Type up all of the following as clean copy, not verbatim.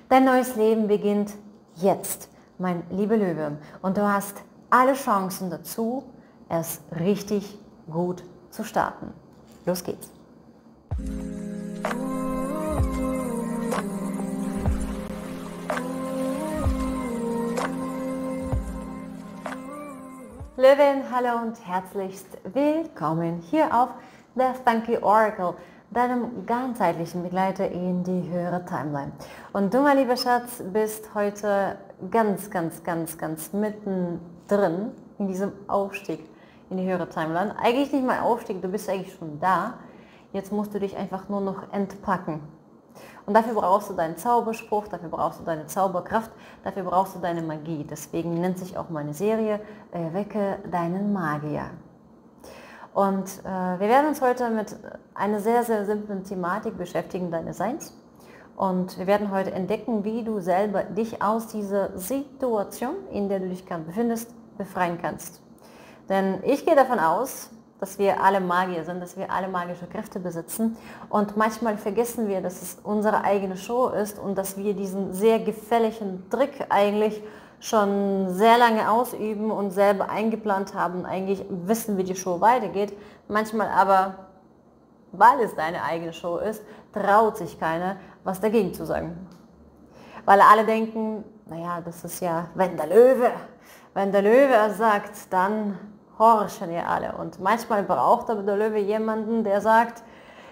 Dein neues Leben beginnt jetzt, mein lieber Löwe. Und du hast alle Chancen dazu, es richtig gut zu starten. Los geht's. Löwin, hallo und herzlichst willkommen hier auf The Funky Oracle, deinem ganzheitlichen Begleiter in die höhere Timeline. Und du, mein lieber Schatz, bist heute ganz mittendrin in diesem Aufstieg in die höhere Timeline. Eigentlich nicht mal Aufstieg, du bist eigentlich schon da. Jetzt musst du dich einfach nur noch entpacken. Und dafür brauchst du deinen Zauberspruch, dafür brauchst du deine Zauberkraft, dafür brauchst du deine Magie. Deswegen nennt sich auch meine Serie Wecke deinen Magier. Und wir werden uns heute mit einer sehr simplen Thematik beschäftigen, deines Seins. Und wir werden heute entdecken, wie du selber dich aus dieser Situation, in der du dich gerade befindest, befreien kannst. Denn ich gehe davon aus, dass wir alle Magier sind, dass wir alle magische Kräfte besitzen. Und manchmal vergessen wir, dass es unsere eigene Show ist und dass wir diesen sehr gefährlichen Trick eigentlich schon sehr lange ausüben und selber eingeplant haben. Eigentlich wissen, wie die Show weitergeht. Manchmal aber, weil es deine eigene Show ist, traut sich keiner, was dagegen zu sagen. Weil alle denken, naja, das ist ja, wenn der Löwe es sagt, dann horchen ja alle. Und manchmal braucht aber der Löwe jemanden, der sagt,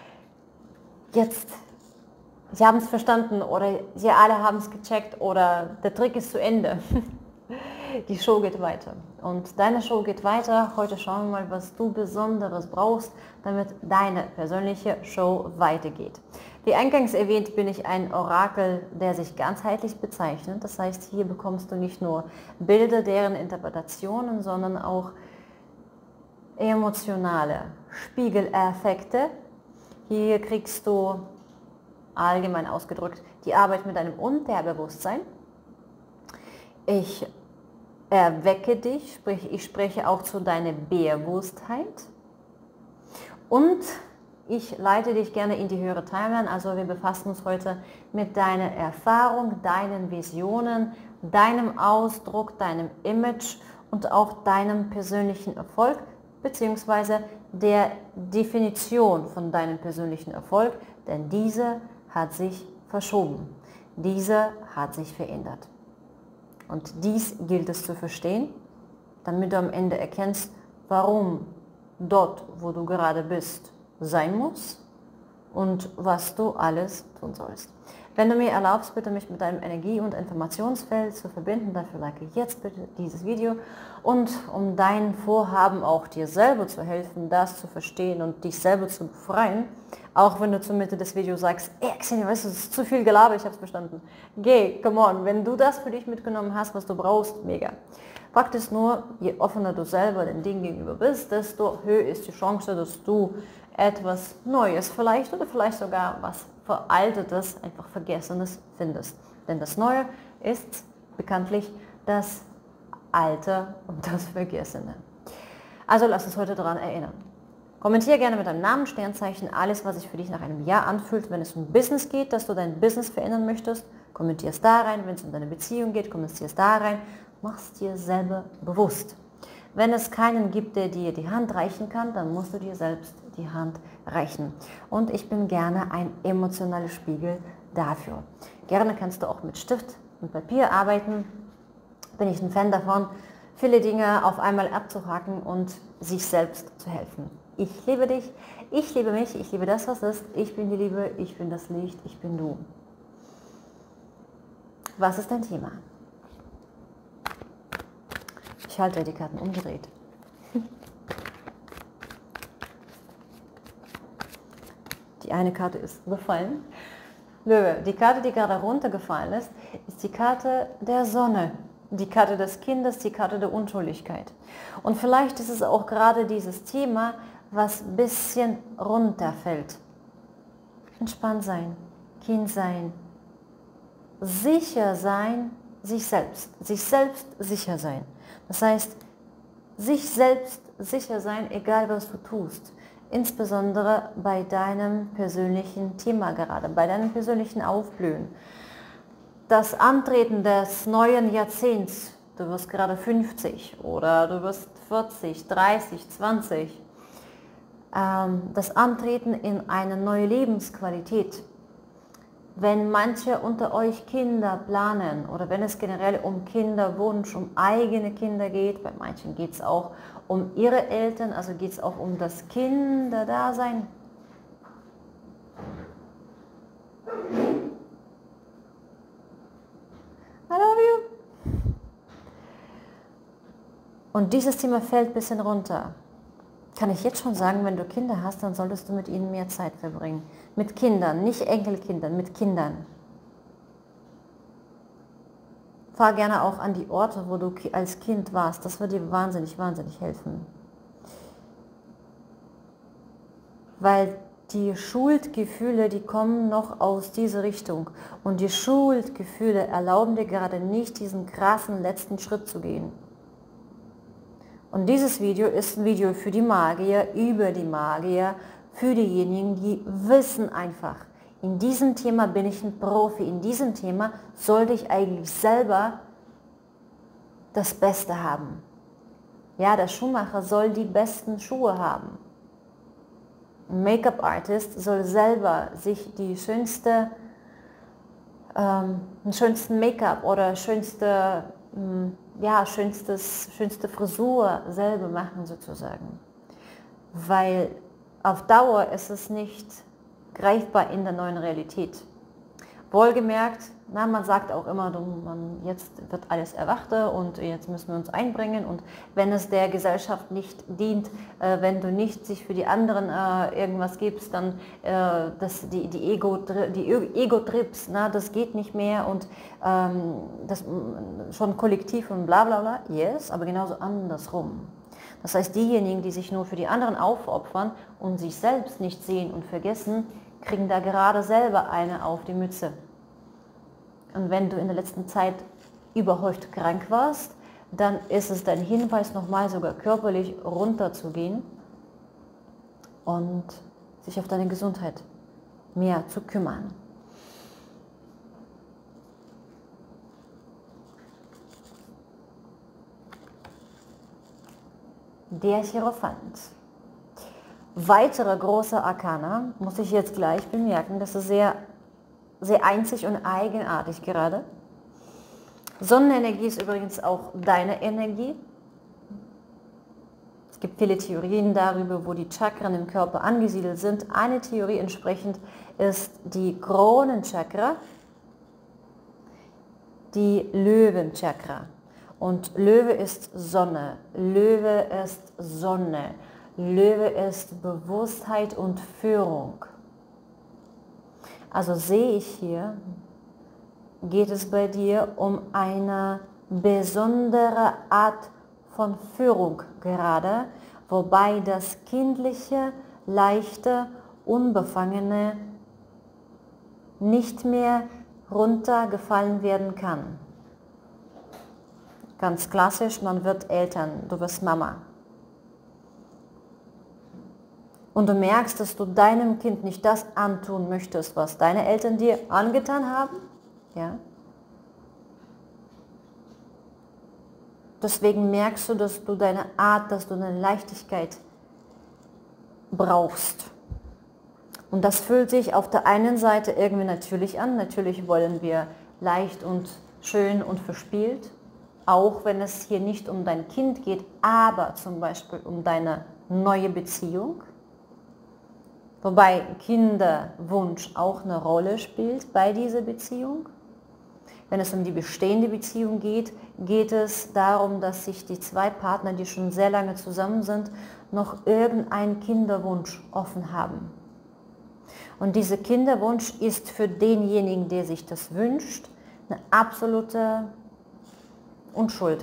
jetzt, sie haben es verstanden oder sie alle haben es gecheckt oder der Trick ist zu Ende. Die Show geht weiter. Und deine Show geht weiter. Heute schauen wir mal, was du Besonderes brauchst, damit deine persönliche Show weitergeht. Wie eingangs erwähnt, bin ich ein Orakel, der sich ganzheitlich bezeichnet. Das heißt, hier bekommst du nicht nur Bilder, deren Interpretationen, sondern auch emotionale Spiegeleffekte. Hier kriegst du, allgemein ausgedrückt, die Arbeit mit deinem Unterbewusstsein. Ich erwecke dich, sprich ich spreche auch zu deiner Bewusstheit. Und ich leite dich gerne in die höhere Timeline. Also wir befassen uns heute mit deiner Erfahrung, deinen Visionen, deinem Ausdruck, deinem Image und auch deinem persönlichen Erfolg, beziehungsweise der Definition von deinem persönlichen Erfolg, denn diese hat sich verschoben, diese hat sich verändert. Und dies gilt es zu verstehen, damit du am Ende erkennst, warum dort, wo du gerade bist, sein muss und was du alles tun sollst. Wenn du mir erlaubst, bitte mich mit deinem Energie- und Informationsfeld zu verbinden, dafür like jetzt bitte dieses Video. Und um dein Vorhaben auch dir selber zu helfen, das zu verstehen und dich selber zu befreien, auch wenn du zur Mitte des Videos sagst, ey Xenia, weißt du, das ist zu viel Gelaber, ich habe es verstanden. Geh, come on, wenn du das für dich mitgenommen hast, was du brauchst, mega. Fakt ist nur, je offener du selber den Dingen gegenüber bist, desto höher ist die Chance, dass du etwas Neues vielleicht oder vielleicht sogar was Veraltetes, einfach Vergessenes findest. Denn das Neue ist bekanntlich das Alte und das Vergessene. Also lass uns heute daran erinnern. Kommentiere gerne mit deinem Namen, Sternzeichen, alles, was sich für dich nach einem Jahr anfühlt. Wenn es um Business geht, dass du dein Business verändern möchtest, kommentiere es da rein. Wenn es um deine Beziehung geht, kommentiere es da rein. Mach es dir selber bewusst. Wenn es keinen gibt, der dir die Hand reichen kann, dann musst du dir selbst die Hand reichen. Und ich bin gerne ein emotionaler Spiegel dafür. Gerne kannst du auch mit Stift und Papier arbeiten. Bin ich ein Fan davon, viele Dinge auf einmal abzuhaken und sich selbst zu helfen. Ich liebe dich, ich liebe mich, ich liebe das, was ist. Ich bin die Liebe, ich bin das Licht, ich bin du. Was ist dein Thema? Ich halte die Karten umgedreht. Die eine Karte ist gefallen. Löwe, die Karte, die gerade runtergefallen ist, ist die Karte der Sonne. Die Karte des Kindes, die Karte der Unschuldigkeit. Und vielleicht ist es auch gerade dieses Thema, was ein bisschen runterfällt. Entspannt sein, Kind sein, sicher sein, sich selbst sicher sein. Das heißt, sich selbst sicher sein, egal was du tust. Insbesondere bei deinem persönlichen Thema gerade, bei deinem persönlichen Aufblühen. das Antreten des neuen Jahrzehnts, du wirst gerade 50 oder du wirst 40, 30, 20, das Antreten in eine neue Lebensqualität. Wenn manche unter euch Kinder planen oder wenn es generell um Kinderwunsch, um eigene Kinder geht, bei manchen geht es auch um ihre Eltern, also geht es auch um das Kinderdasein. I love you. Und dieses Thema fällt ein bisschen runter. Kann ich jetzt schon sagen, wenn du Kinder hast, dann solltest du mit ihnen mehr Zeit verbringen. Mit Kindern, nicht Enkelkindern, mit Kindern. Fahr gerne auch an die Orte, wo du als Kind warst. Das wird dir wahnsinnig, wahnsinnig helfen. Weil die Schuldgefühle, die kommen noch aus dieser Richtung. Und die Schuldgefühle erlauben dir gerade nicht, diesen krassen letzten Schritt zu gehen. Und dieses Video ist ein Video für die Magier, über die Magier, für diejenigen, die wissen einfach, in diesem Thema bin ich ein Profi, in diesem Thema sollte ich eigentlich selber das Beste haben. Ja, der Schuhmacher soll die besten Schuhe haben. Ein Make-up-Artist soll selber sich die schönste, den schönsten Make-up oder schönste Frisur selber machen sozusagen. Weil auf Dauer ist es nicht greifbar in der neuen Realität. Wohlgemerkt, man sagt auch immer, jetzt wird alles erwachter und jetzt müssen wir uns einbringen und wenn es der Gesellschaft nicht dient, wenn du nicht sich für die anderen irgendwas gibst, dann die Ego-Trips, das geht nicht mehr und das schon kollektiv und bla bla bla, yes, aber genauso andersrum. Das heißt, diejenigen, die sich nur für die anderen aufopfern und sich selbst nicht sehen und vergessen, kriegen da gerade selber eine auf die Mütze. Und wenn du in der letzten Zeit überhäuft krank warst, dann ist es dein Hinweis, nochmal sogar körperlich runterzugehen und sich auf deine Gesundheit mehr zu kümmern. Der Hierophant. Weitere große Arkana, muss ich jetzt gleich bemerken, das ist sehr, sehr einzig und eigenartig gerade. Sonnenenergie ist übrigens auch deine Energie. Es gibt viele Theorien darüber, wo die Chakren im Körper angesiedelt sind. Eine Theorie entsprechend ist die Kronenchakra, die Löwenchakra. Und Löwe ist Sonne, Löwe ist Sonne, Löwe ist Bewusstheit und Führung. Also sehe ich hier, geht es bei dir um eine besondere Art von Führung gerade, wobei das kindliche, leichte, unbefangene nicht mehr runtergefallen werden kann. Ganz klassisch, man wird Eltern, du wirst Mama. Und du merkst, dass du deinem Kind nicht das antun möchtest, was deine Eltern dir angetan haben. Ja? Deswegen merkst du, dass du deine Art, dass du eine Leichtigkeit brauchst. Und das fühlt sich auf der einen Seite irgendwie natürlich an. Natürlich wollen wir leicht und schön und verspielt. Auch wenn es hier nicht um dein Kind geht, aber zum Beispiel um deine neue Beziehung. Wobei Kinderwunsch auch eine Rolle spielt bei dieser Beziehung. Wenn es um die bestehende Beziehung geht, geht es darum, dass sich die zwei Partner, die schon sehr lange zusammen sind, noch irgendeinen Kinderwunsch offen haben. Und dieser Kinderwunsch ist für denjenigen, der sich das wünscht, eine absolute Unschuld.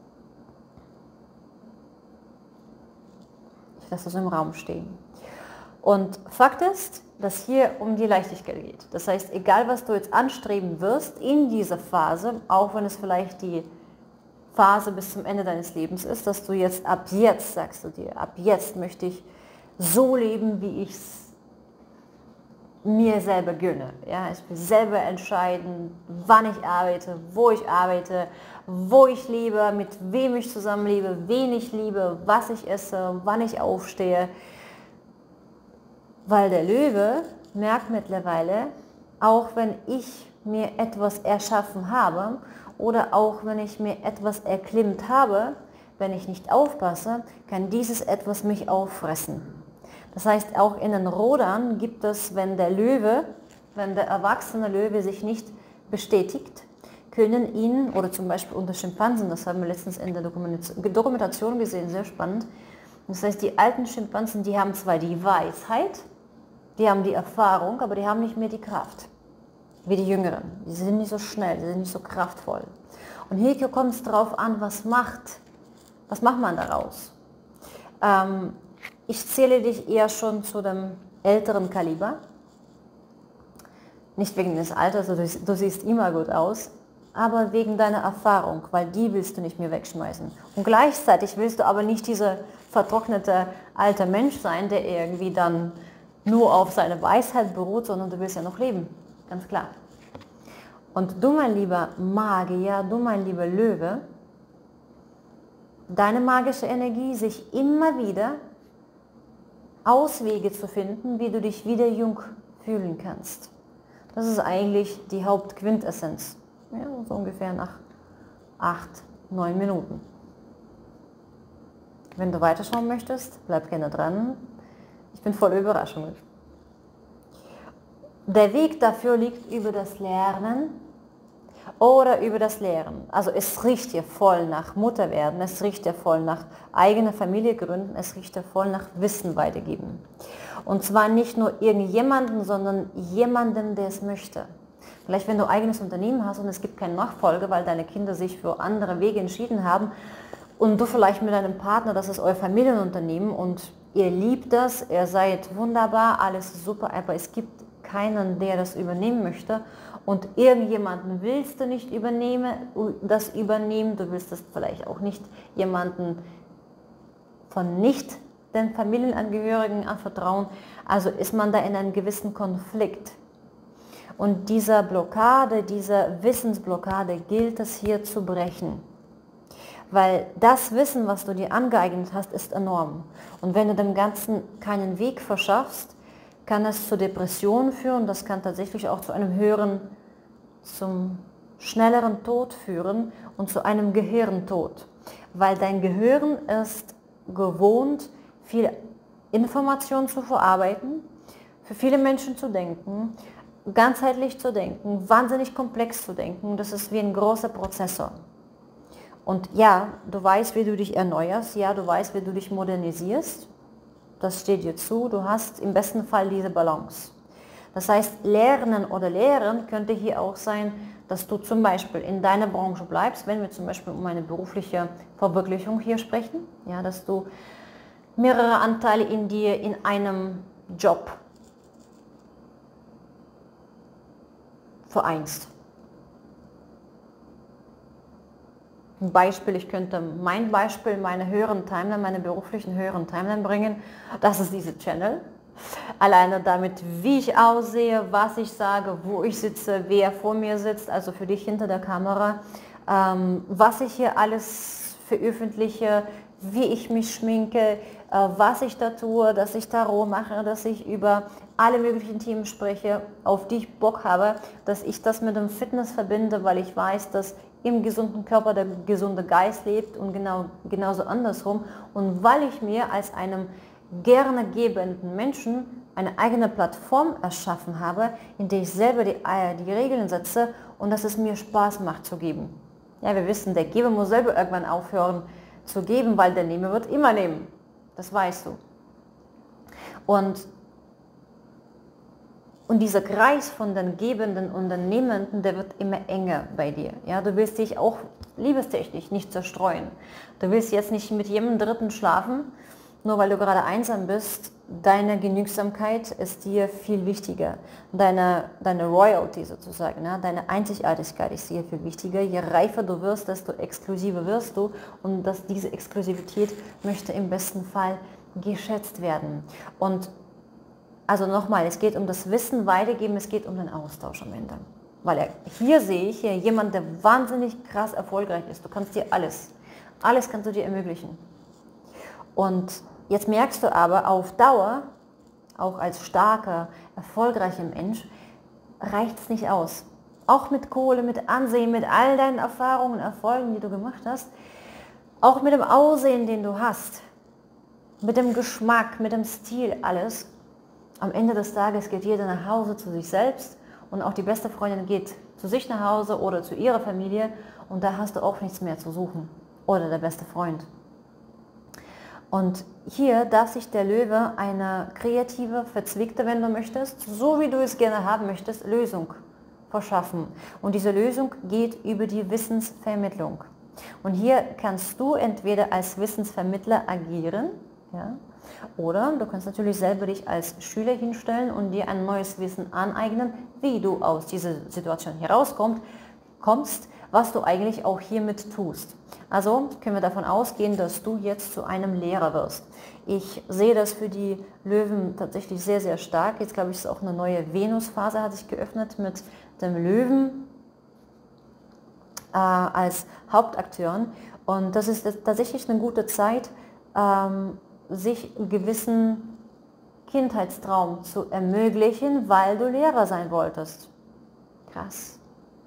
Ich lasse das im Raum stehen. Und Fakt ist, dass hier um die Leichtigkeit geht. Das heißt, egal was du jetzt anstreben wirst in dieser Phase, auch wenn es vielleicht die Phase bis zum Ende deines Lebens ist, dass du jetzt ab jetzt, sagst du dir, ab jetzt möchte ich so leben, wie ich es mir selber gönne. Ja? Ich will selber entscheiden, wann ich arbeite, wo ich lebe, mit wem ich zusammenlebe, wen ich liebe, was ich esse, wann ich aufstehe. Weil der Löwe merkt mittlerweile, auch wenn ich mir etwas erschaffen habe oder auch wenn ich mir etwas erklimmt habe, wenn ich nicht aufpasse, kann dieses etwas mich auffressen. Das heißt, auch in den Rodern gibt es, wenn der erwachsene Löwe sich nicht bestätigt, können ihn, oder zum Beispiel unter Schimpansen, das haben wir letztens in der Dokumentation gesehen, sehr spannend. Das heißt, die alten Schimpansen, die haben zwar die Weisheit, die haben die Erfahrung, aber die haben nicht mehr die Kraft, wie die Jüngeren. Die sind nicht so schnell, die sind nicht so kraftvoll. Und hier kommt es darauf an, was macht man daraus? Ich zähle dich eher schon zu dem älteren Kaliber. Nicht wegen des Alters, du siehst immer gut aus, aber wegen deiner Erfahrung, weil die willst du nicht mehr wegschmeißen. Und gleichzeitig willst du aber nicht dieser vertrocknete alte Mensch sein, der irgendwie dann nur auf seine Weisheit beruht, sondern du willst ja noch leben, ganz klar. Und du, mein lieber Magier, du, mein lieber Löwe, deine magische Energie, sich immer wieder Auswege zu finden, wie du dich wieder jung fühlen kannst. Das ist eigentlich die Hauptquintessenz. Ja, so ungefähr nach 8, 9 Minuten. Wenn du weiterschauen möchtest, bleib gerne dran. Ich bin voller Überraschungen. Der Weg dafür liegt über das Lernen oder über das Lehren. Also es riecht hier voll nach Mutterwerden, es riecht hier voll nach eigener Familie gründen, es riecht hier voll nach Wissen weitergeben. Und zwar nicht nur irgendjemanden, sondern jemanden, der es möchte. Vielleicht wenn du ein eigenes Unternehmen hast und es gibt keinen Nachfolger, weil deine Kinder sich für andere Wege entschieden haben und du vielleicht mit deinem Partner, das ist euer Familienunternehmen und ihr liebt das, ihr seid wunderbar, alles super, aber es gibt keinen, der das übernehmen möchte und irgendjemanden willst du nicht das übernehmen, du willst das vielleicht auch nicht jemanden von nicht den Familienangehörigen anvertrauen, also ist man da in einem gewissen Konflikt. Und diese Blockade, diese Wissensblockade gilt es hier zu brechen. Weil das Wissen, was du dir angeeignet hast, ist enorm. Und wenn du dem Ganzen keinen Weg verschaffst, kann es zu Depressionen führen, das kann tatsächlich auch zu einem zum schnelleren Tod führen und zu einem Gehirntod. Weil dein Gehirn ist gewohnt, viel Information zu verarbeiten, für viele Menschen zu denken, ganzheitlich zu denken, wahnsinnig komplex zu denken. Das ist wie ein großer Prozessor. Und ja, du weißt, wie du dich erneuerst, ja, du weißt, wie du dich modernisierst. Das steht dir zu, du hast im besten Fall diese Balance. Das heißt, Lernen oder Lehren könnte hier auch sein, dass du zum Beispiel in deiner Branche bleibst, wenn wir zum Beispiel um eine berufliche Verwirklichung hier sprechen, ja, dass du mehrere Anteile in dir in einem Job vereinst. Ein Beispiel, ich könnte mein Beispiel, meine höheren Timeline, meine beruflichen höheren Timeline bringen. Das ist diese Channel. Alleine damit, wie ich aussehe, was ich sage, wo ich sitze, wer vor mir sitzt, also für dich hinter der Kamera, was ich hier alles veröffentliche, wie ich mich schminke, was ich da tue, dass ich Tarot mache, dass ich über alle möglichen Themen spreche, auf die ich Bock habe, dass ich das mit dem Fitness verbinde, weil ich weiß, dass im gesunden Körper der gesunde Geist lebt und genauso andersrum. Und weil ich mir als einem gerne gebenden Menschen eine eigene Plattform erschaffen habe, in der ich selber die Regeln setze und dass es mir Spaß macht zu geben. Ja, wir wissen, der Geber muss selber irgendwann aufhören zu geben, weil der Nehmer wird immer nehmen. Das weißt du. Und dieser Kreis von den Gebenden und den Nehmenden, der wird immer enger bei dir. Ja, du willst dich auch liebestechnisch nicht zerstreuen. Du willst jetzt nicht mit jedem Dritten schlafen, nur weil du gerade einsam bist. Deine Genügsamkeit ist dir viel wichtiger. Deine Royalty sozusagen, ja, deine Einzigartigkeit ist dir viel wichtiger. Je reifer du wirst, desto exklusiver wirst du. Und diese Exklusivität möchte im besten Fall geschätzt werden. Und Also nochmal, es geht um das Wissen weitergeben, es geht um den Austausch am Ende. Weil hier sehe ich hier jemand, der wahnsinnig krass erfolgreich ist. Du kannst dir alles kannst du dir ermöglichen. Und jetzt merkst du aber auf Dauer, auch als starker, erfolgreicher Mensch, reicht es nicht aus. Auch mit Kohle, mit Ansehen, mit all deinen Erfahrungen, Erfolgen, die du gemacht hast, auch mit dem Aussehen, den du hast, mit dem Geschmack, mit dem Stil, alles. Am Ende des Tages geht jeder nach Hause zu sich selbst und auch die beste Freundin geht zu sich nach Hause oder zu ihrer Familie und da hast du auch nichts mehr zu suchen. Oder der beste Freund. Und hier darf sich der Löwe eine kreative, verzwickte, wenn du möchtest, so wie du es gerne haben möchtest, Lösung verschaffen. Und diese Lösung geht über die Wissensvermittlung. Und hier kannst du entweder als Wissensvermittler agieren, ja, oder du kannst natürlich selber dich als Schüler hinstellen und dir ein neues Wissen aneignen, wie du aus dieser Situation herauskommst, was du eigentlich auch hiermit tust. Also können wir davon ausgehen, dass du jetzt zu einem Lehrer wirst. Ich sehe das für die Löwen tatsächlich sehr, sehr stark. Jetzt glaube ich, ist auch eine neue Venusphase hat sich geöffnet mit dem Löwen als Hauptakteuren. Und das ist tatsächlich eine gute Zeit, sich einen gewissen Kindheitstraum zu ermöglichen, weil du Lehrer sein wolltest. Krass.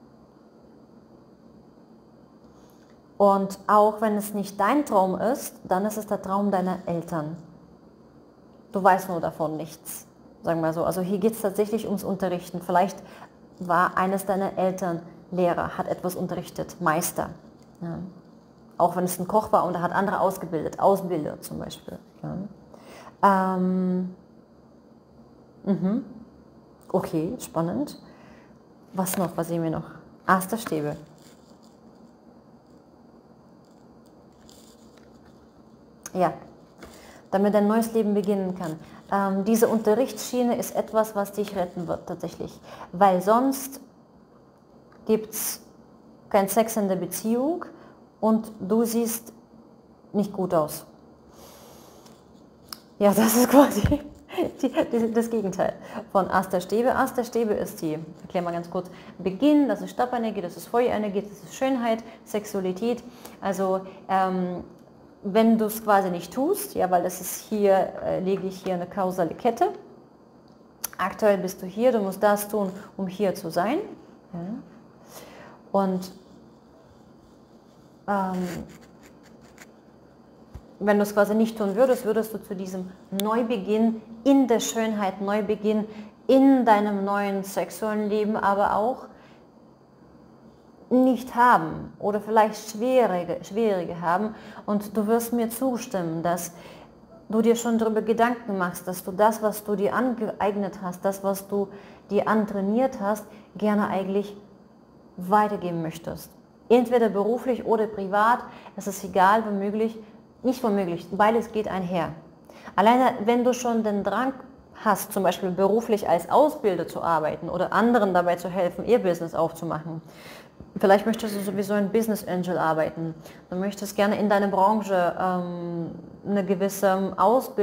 Und auch wenn es nicht dein Traum ist, dann ist es der Traum deiner Eltern. Du weißt nur davon nichts, sagen wir so. Also hier geht es tatsächlich ums Unterrichten. Vielleicht war eines deiner Eltern Lehrer, hat etwas unterrichtet, Meister. Ja. Auch wenn es ein Koch war und er hat andere ausgebildet, Ausbilder zum Beispiel. Ja. Okay, spannend. Was noch? Was sehen wir noch? Asterstäbe. Ja, damit ein neues Leben beginnen kann. Diese Unterrichtsschiene ist etwas, was dich retten wird tatsächlich, weil sonst gibt es keinen Sex in der Beziehung und du siehst nicht gut aus. Ja, das ist quasi das Gegenteil von Asterstäbe. Asterstäbe ist die, erklär mal ganz kurz, Beginn, das ist Stappenenergie, das ist Feuerenergie, das ist Schönheit, Sexualität, also wenn du es quasi nicht tust, ja, weil das ist hier, lege ich hier eine kausale Kette. Aktuell bist du hier, du musst das tun, um hier zu sein. Ja. Und wenn du es quasi nicht tun würdest, würdest du zu diesem Neubeginn in der Schönheit, Neubeginn in deinem neuen sexuellen Leben aber auch nicht haben oder vielleicht schwierige haben und du wirst mir zustimmen, dass du dir schon darüber Gedanken machst, dass du das, was du dir angeeignet hast, das, was du dir antrainiert hast, gerne eigentlich weitergeben möchtest. Entweder beruflich oder privat, es ist egal, womöglich, nicht womöglich, beides geht einher. Alleine wenn du schon den Drang hast, zum Beispiel beruflich als Ausbilder zu arbeiten oder anderen dabei zu helfen, ihr Business aufzumachen, vielleicht möchtest du sowieso ein Business Angel arbeiten. Du möchtest gerne in deiner Branche eine gewisse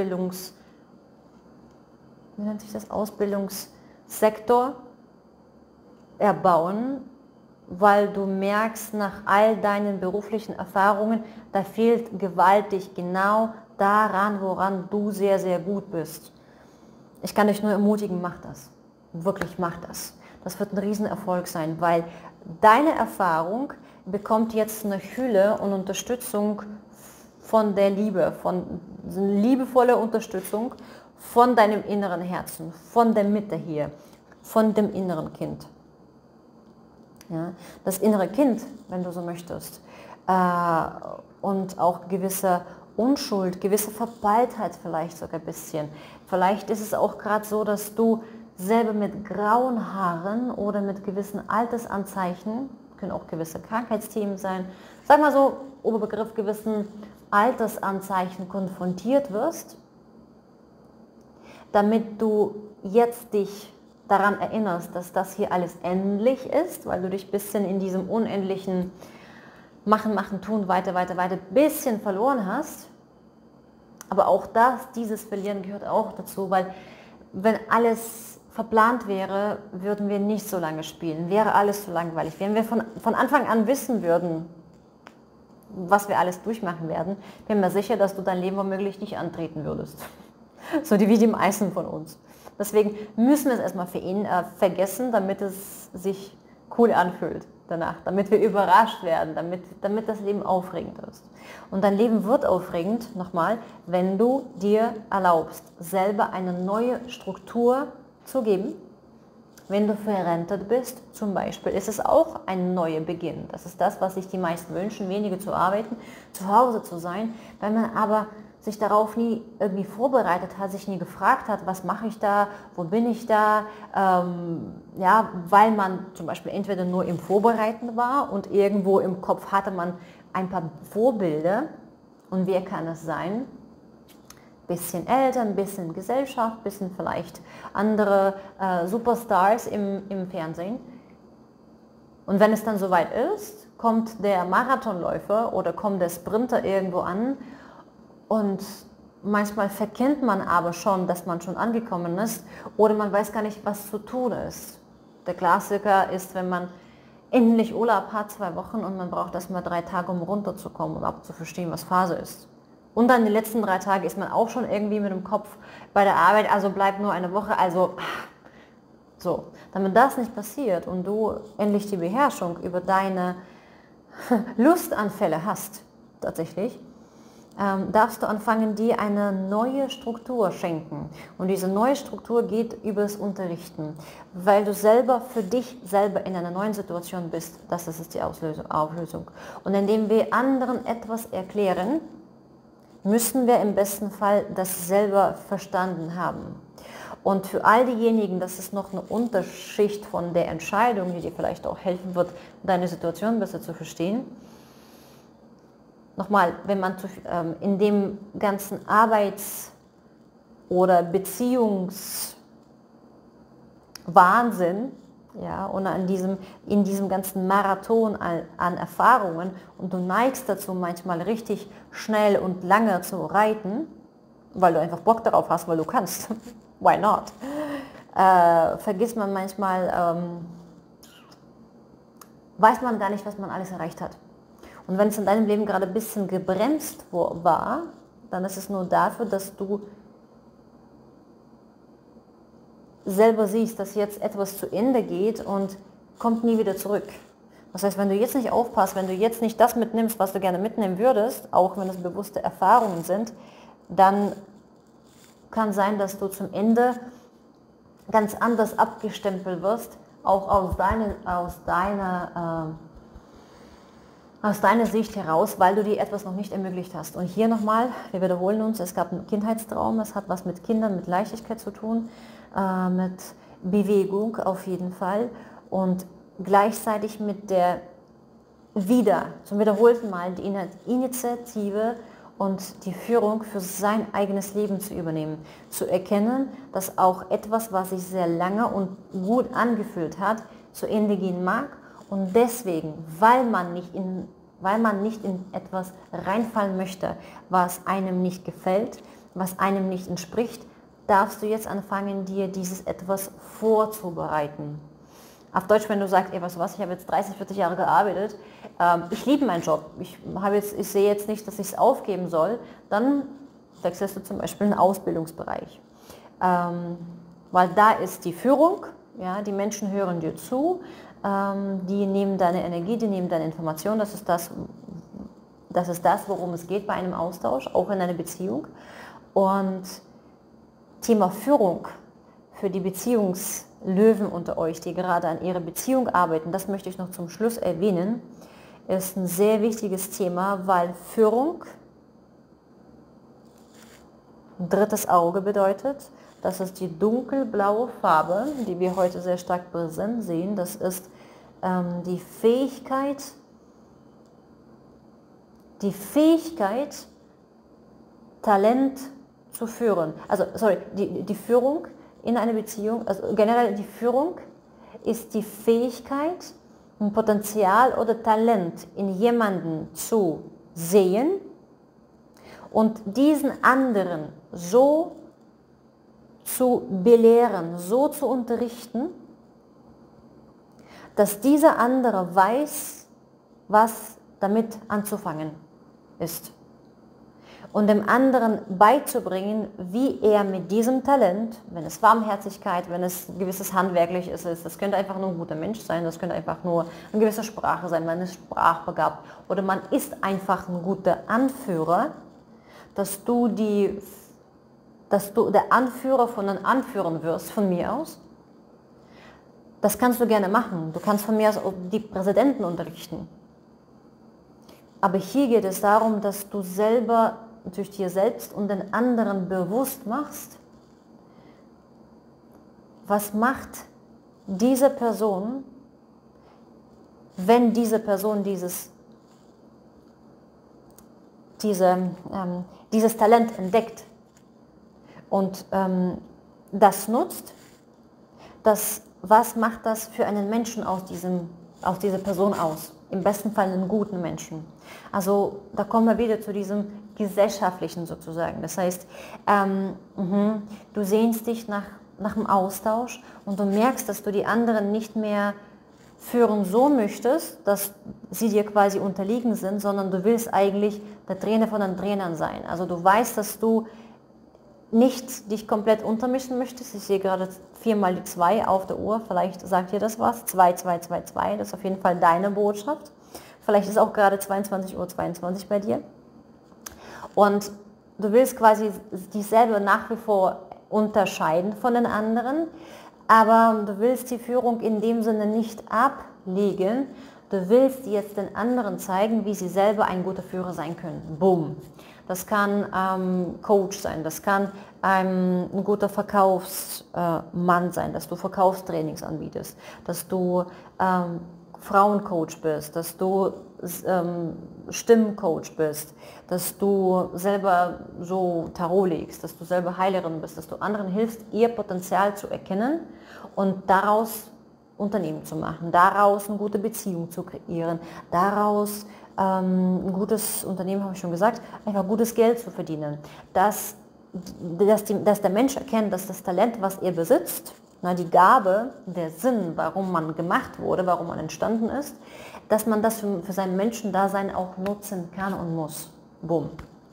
Ausbildungssektor erbauen, weil du merkst, nach all deinen beruflichen Erfahrungen, da fehlt gewaltig genau daran, woran du sehr, sehr gut bist. Ich kann dich nur ermutigen, mach das. Wirklich mach das. Das wird ein Riesenerfolg sein, weil deine Erfahrung bekommt jetzt eine Hülle und Unterstützung von der Liebe, von liebevoller Unterstützung von deinem inneren Herzen, von der Mitte hier, von dem inneren Kind. Ja, das innere Kind, wenn du so möchtest, und auch gewisse Unschuld, gewisse Verpeiltheit vielleicht sogar ein bisschen. Vielleicht ist es auch gerade so, dass du selber mit grauen Haaren oder mit gewissen Altersanzeichen, können auch gewisse Krankheitsthemen sein, sag mal so, Oberbegriff gewissen Altersanzeichen konfrontiert wirst, damit du jetzt dich daran erinnerst, dass das hier alles endlich ist, weil du dich ein bisschen in diesem unendlichen Machen, Machen, Tun, weiter, bisschen verloren hast. Aber auch dieses Verlieren gehört auch dazu, weil wenn alles verplant wäre, würden wir nicht so lange spielen, wäre alles so langweilig. Wenn wir von Anfang an wissen würden, was wir alles durchmachen werden, bin mir sicher, dass du dein Leben womöglich nicht antreten würdest. So wie die meisten von uns. Deswegen müssen wir es erstmal für ihn vergessen, damit es sich cool anfühlt danach, damit wir überrascht werden, damit das Leben aufregend ist. Und dein Leben wird aufregend, nochmal, wenn du dir erlaubst, selber eine neue Struktur zu geben. Wenn du verrentet bist, zum Beispiel, ist es auch ein neuer Beginn. Das ist das, was sich die meisten wünschen, weniger zu arbeiten, zu Hause zu sein. Wenn man aber sich darauf nie irgendwie vorbereitet hat, sich nie gefragt hat, was mache ich da, wo bin ich da, ja, weil man zum Beispiel entweder nur im Vorbereiten war und irgendwo im Kopf hatte man ein paar Vorbilder. Und wer kann es sein? Bisschen Eltern, bisschen Gesellschaft, bisschen vielleicht andere Superstars im Fernsehen. Und wenn es dann soweit ist, kommt der Marathonläufer oder kommt der Sprinter irgendwo an und manchmal verkennt man aber schon, dass man schon angekommen ist oder man weiß gar nicht, was zu tun ist. Der Klassiker ist, wenn man endlich Urlaub hat, 2 Wochen und man braucht erstmal 3 Tage, um runterzukommen und überhaupt zu verstehen, was Phase ist. Und dann die letzten 3 Tage ist man auch schon irgendwie mit dem Kopf bei der Arbeit, also bleibt nur eine Woche, also so. Damit das nicht passiert und du endlich die Beherrschung über deine Lustanfälle hast, tatsächlich, darfst du anfangen, dir eine neue Struktur schenken. Und diese neue Struktur geht über das Unterrichten, weil du selber für dich selber in einer neuen Situation bist. Das ist die Auflösung. Und indem wir anderen etwas erklären, müssen wir im besten Fall das selber verstanden haben. Und für all diejenigen, das ist noch eine Unterschicht von der Entscheidung, die dir vielleicht auch helfen wird, deine Situation besser zu verstehen. Nochmal, wenn man in dem ganzen Arbeits- oder Beziehungswahnsinn, ja, und in diesem ganzen Marathon an Erfahrungen und du neigst dazu, manchmal richtig schnell und lange zu reiten, weil du einfach Bock darauf hast, weil du kannst. Why not? Vergisst man manchmal, weiß man gar nicht, was man alles erreicht hat. Und wenn es in deinem Leben gerade ein bisschen gebremst war, dann ist es nur dafür, dass du selber siehst, dass jetzt etwas zu Ende geht und kommt nie wieder zurück. Das heißt, wenn du jetzt nicht aufpasst, wenn du jetzt nicht das mitnimmst, was du gerne mitnehmen würdest, auch wenn es bewusste Erfahrungen sind, dann kann sein, dass du zum Ende ganz anders abgestempelt wirst, auch aus deiner Sicht heraus, weil du dir etwas noch nicht ermöglicht hast. Und hier nochmal, wir wiederholen uns, es gab einen Kindheitstraum, es hat was mit Kindern, mit Leichtigkeit zu tun, mit Bewegung auf jeden Fall und gleichzeitig mit der zum wiederholten Mal die Initiative und die Führung für sein eigenes Leben zu übernehmen. Zu erkennen, dass auch etwas, was sich sehr lange und gut angefühlt hat, zu Ende gehen mag. Und deswegen, weil man nicht in etwas reinfallen möchte, was einem nicht gefällt, was einem nicht entspricht, darfst du jetzt anfangen, dir dieses etwas vorzubereiten. Auf Deutsch, wenn du sagst, ey, weißt du was, ich habe jetzt 30, 40 Jahre gearbeitet, ich liebe meinen Job, ich sehe jetzt nicht, dass ich es aufgeben soll, dann wechselst du zum Beispiel in den Ausbildungsbereich. Weil da ist die Führung, ja, die Menschen hören dir zu, die nehmen deine Energie, die nehmen deine Information, das ist das, worum es geht bei einem Austausch, auch in einer Beziehung. Und Thema Führung für die Beziehungslöwen unter euch, die gerade an ihrer Beziehung arbeiten, das möchte ich noch zum Schluss erwähnen, ist ein sehr wichtiges Thema, weil Führung ein drittes Auge bedeutet. Das ist die dunkelblaue Farbe, die wir heute sehr stark präsent sehen. Das ist die Fähigkeit, Talent zu führen. Also, die Führung in einer Beziehung, also generell die Führung ist die Fähigkeit, ein Potenzial oder Talent in jemanden zu sehen und diesen anderen so zu belehren, so zu unterrichten, dass dieser andere weiß, was damit anzufangen ist. Und dem anderen beizubringen, wie er mit diesem Talent, wenn es Warmherzigkeit, wenn es ein gewisses Handwerkliches ist, das könnte einfach nur ein guter Mensch sein, das könnte einfach nur eine gewisse Sprache sein, man ist sprachbegabt oder man ist einfach ein guter Anführer, dass du der Anführer von den Anführern wirst, von mir aus. Das kannst du gerne machen. Du kannst von mir aus die Präsidenten unterrichten. Aber hier geht es darum, dass du selber durch dir selbst und den anderen bewusst machst, was macht diese Person, wenn diese Person dieses Talent entdeckt und das nutzt, was macht das für einen Menschen aus dieser Person aus? Im besten Fall einen guten Menschen. Also da kommen wir wieder zu diesem gesellschaftlichen sozusagen. Das heißt, du sehnst dich nach dem Austausch und du merkst, dass du die anderen nicht mehr führen so möchtest, dass sie dir quasi unterliegen sind, sondern du willst eigentlich der Trainer von den Trainern sein. Also du weißt, dass du nicht dich komplett untermischen möchtest. Ich sehe gerade 4 mal die 2 auf der Uhr, vielleicht sagt dir das was, 2, 2, 2, 2, das ist auf jeden Fall deine Botschaft. Vielleicht ist auch gerade 22:22 Uhr bei dir. Und du willst quasi dich selber nach wie vor unterscheiden von den anderen, aber du willst die Führung in dem Sinne nicht ablegen. Du willst jetzt den anderen zeigen, wie sie selber ein guter Führer sein können. Boom. Das kann Coach sein, das kann ein guter Verkaufsmann sein, dass du Verkaufstrainings anbietest, dass du Frauencoach bist, dass du Stimmcoach bist, dass du selber so Tarot legst, dass du selber Heilerin bist, dass du anderen hilfst, ihr Potenzial zu erkennen und daraus Unternehmen zu machen, daraus eine gute Beziehung zu kreieren, daraus ein gutes Unternehmen, habe ich schon gesagt, einfach gutes Geld zu verdienen, dass der Mensch erkennt, dass das Talent, was er besitzt, die Gabe, der Sinn, warum man gemacht wurde, warum man entstanden ist, dass man das für sein Menschendasein auch nutzen kann und muss. Bumm.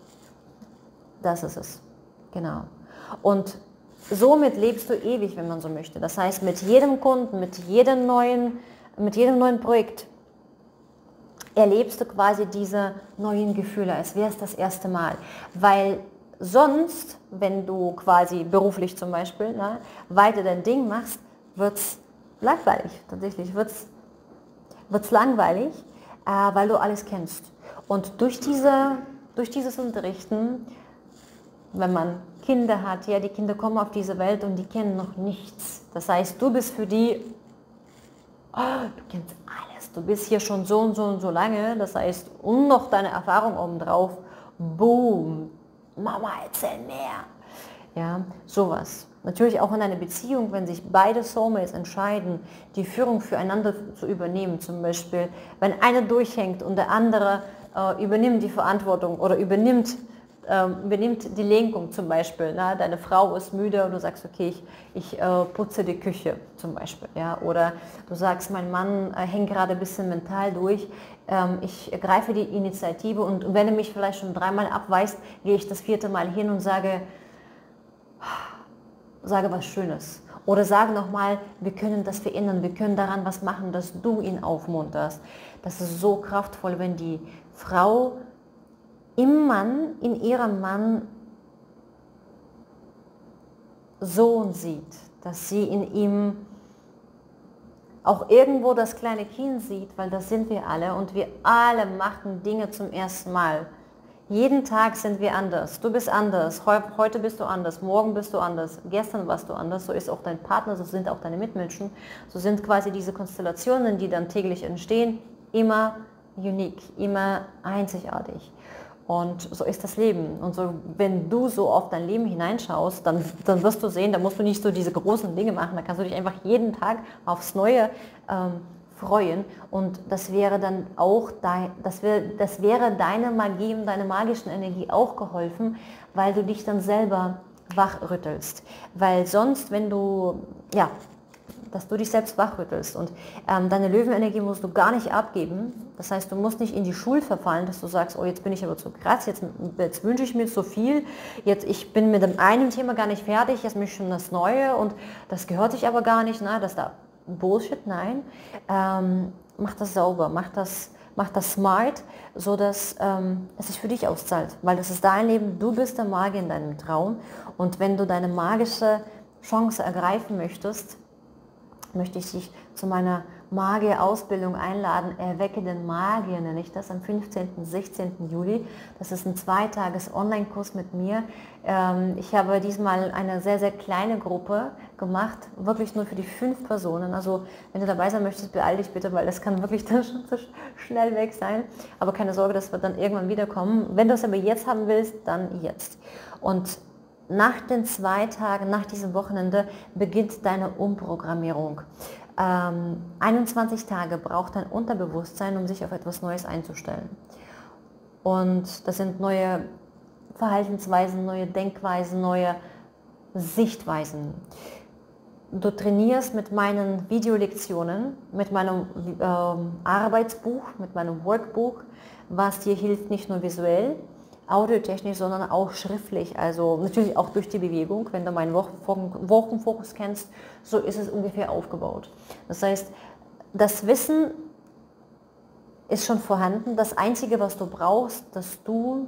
Das ist es. Genau. Und somit lebst du ewig, wenn man so möchte. Das heißt, mit jedem Kunden, mit jedem neuen Projekt erlebst du quasi diese neuen Gefühle, als wäre es das erste Mal. Weil sonst, wenn du quasi beruflich zum Beispiel weiter dein Ding machst, wird es langweilig. Tatsächlich wird es langweilig, weil du alles kennst. Und durch dieses Unterrichten, wenn man Kinder hat, ja, die Kinder kommen auf diese Welt und die kennen noch nichts. Das heißt, du bist für die, du kennst alles, du bist hier schon so und so und so lange, das heißt, und noch deine Erfahrung obendrauf, boom, Mama, erzähl mehr. Ja, sowas. Natürlich auch in einer Beziehung, wenn sich beide Soulmates entscheiden, die Führung füreinander zu übernehmen, zum Beispiel, wenn einer durchhängt und der andere übernimmt die Verantwortung oder übernimmt die Lenkung zum Beispiel. Deine Frau ist müde und du sagst, okay, ich putze die Küche zum Beispiel. Ja? Oder du sagst, mein Mann hängt gerade ein bisschen mental durch, ich ergreife die Initiative und wenn er mich vielleicht schon 3-mal abweist, gehe ich das 4. Mal hin und sage was Schönes. Oder sage nochmal, wir können das verändern, wir können daran was machen, dass du ihn aufmunterst. Das ist so kraftvoll, wenn die Frau in ihrem Mann Sohn sieht, dass sie in ihm auch irgendwo das kleine Kind sieht, weil das sind wir alle und wir alle machen Dinge zum ersten Mal. Jeden Tag sind wir anders. Du bist anders, heute bist du anders, morgen bist du anders, gestern warst du anders, so ist auch dein Partner, so sind auch deine Mitmenschen, so sind quasi diese Konstellationen, die dann täglich entstehen, immer unique, immer einzigartig. Und so ist das Leben. Und so, wenn du so auf dein Leben hineinschaust, dann wirst du sehen, da musst du nicht so diese großen Dinge machen, da kannst du dich einfach jeden Tag aufs Neue freuen. Und das wäre dann auch das wäre deine Magie und deine magischen Energie auch geholfen, weil du dich dann selber wachrüttelst. Weil sonst, wenn du, ja, dass du dich selbst wachrüttelst und deine Löwenenergie musst du gar nicht abgeben. Das heißt, du musst nicht in die Schuld verfallen, dass du sagst, oh, jetzt bin ich aber zu krass, jetzt wünsche ich mir zu viel, jetzt ich bin mit dem einen Thema gar nicht fertig, jetzt möchte ich schon das Neue und das gehört sich aber gar nicht, na, das ist da Bullshit, nein. Mach das sauber, mach das smart, so dass es sich für dich auszahlt, weil das ist dein Leben, du bist der Magier in deinem Traum und wenn du deine magische Chance ergreifen möchtest, möchte ich dich zu meiner Magier-Ausbildung einladen. Erwecke den Magier, nenne ich das, am 15. und 16. Juli. Das ist ein 2-Tages-Online-Kurs mit mir. Ich habe diesmal eine sehr, sehr kleine Gruppe gemacht, wirklich nur für die 5 Personen. Also wenn du dabei sein möchtest, beeil dich bitte, weil das kann wirklich dann schon so schnell weg sein. Aber keine Sorge, das wird dann irgendwann wiederkommen. Wenn du es aber jetzt haben willst, dann jetzt. Und nach den 2 Tagen, nach diesem Wochenende, beginnt deine Umprogrammierung. 21 Tage braucht dein Unterbewusstsein, um sich auf etwas Neues einzustellen. Und das sind neue Verhaltensweisen, neue Denkweisen, neue Sichtweisen. Du trainierst mit meinen Videolektionen, mit meinem Arbeitsbuch, mit meinem Workbook, was dir hilft, nicht nur visuell, audiotechnisch, sondern auch schriftlich, also natürlich auch durch die Bewegung. Wenn du meinen Wochenfokus kennst, so ist es ungefähr aufgebaut. Das heißt, das Wissen ist schon vorhanden. Das Einzige, was du brauchst, dass du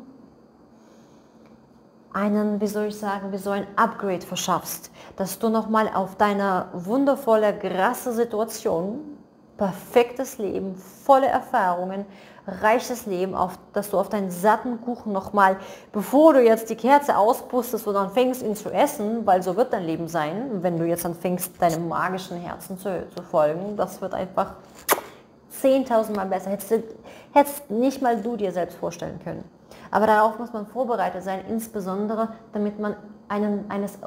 einen, wie soll ich sagen, wie so ein Upgrade verschaffst, dass du nochmal auf deine wundervolle, krasse Situation, perfektes Leben, volle Erfahrungen, reiches Leben, dass du auf deinen satten Kuchen nochmal, bevor du jetzt die Kerze auspustest und dann fängst ihn zu essen, weil so wird dein Leben sein, wenn du jetzt anfängst, deinem magischen Herzen zu folgen, das wird einfach 10.000 Mal besser. Hättest nicht mal du dir selbst vorstellen können. Aber darauf muss man vorbereitet sein, insbesondere damit man eines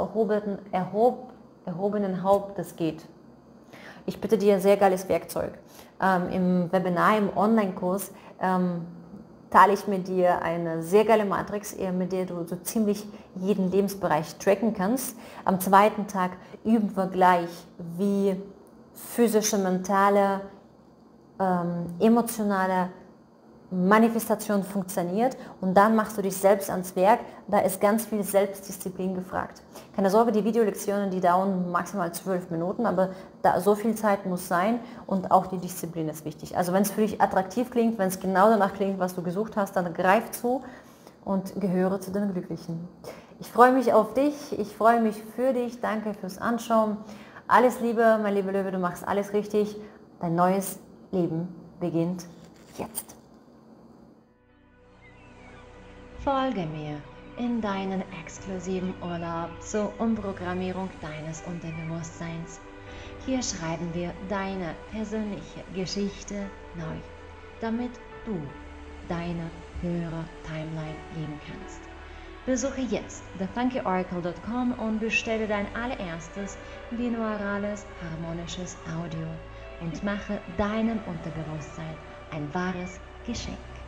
erhobenen Hauptes geht. Ich bitte dir, ein sehr geiles Werkzeug. Im Webinar, im Online-Kurs teile ich mit dir eine sehr geile Matrix, mit der du so ziemlich jeden Lebensbereich tracken kannst. Am 2. Tag üben wir gleich, wie physische, mentale, emotionale Manifestation funktioniert und dann machst du dich selbst ans Werk. Da ist ganz viel Selbstdisziplin gefragt. Keine Sorge, die Videolektionen, die dauern maximal 12 Minuten, aber so viel Zeit muss sein und auch die Disziplin ist wichtig. Also wenn es für dich attraktiv klingt, wenn es genau danach klingt, was du gesucht hast, dann greif zu und gehöre zu den Glücklichen. Ich freue mich auf dich, ich freue mich für dich, danke fürs Anschauen. Alles Liebe, mein lieber Löwe, du machst alles richtig. Dein neues Leben beginnt jetzt. Folge mir in deinen exklusiven Urlaub zur Umprogrammierung deines Unterbewusstseins. Hier schreiben wir deine persönliche Geschichte neu, damit du deine höhere Timeline leben kannst. Besuche jetzt thefunkyoracle.com und bestelle dein allererstes binaurales harmonisches Audio und mache deinem Unterbewusstsein ein wahres Geschenk.